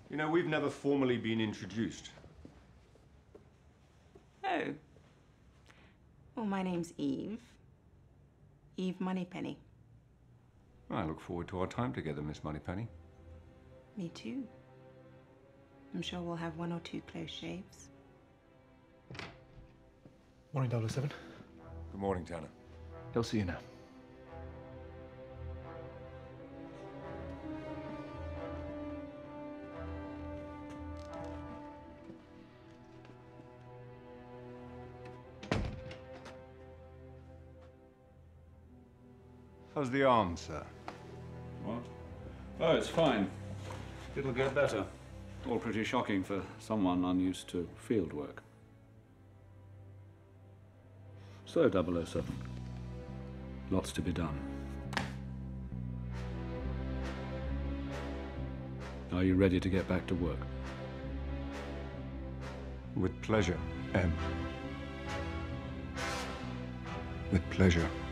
You know, we've never formally been introduced. Oh. Well, my name's Eve. Eve Moneypenny. I look forward to our time together, Miss Moneypenny. Me too. I'm sure we'll have one or two close shaves. Morning, 007. Good morning, Tanner. They'll see you now. How's the arm, sir? What? Oh, it's fine. It'll get better. All pretty shocking for someone unused to field work. So, 007. Lots to be done. Are you ready to get back to work? With pleasure, M. With pleasure.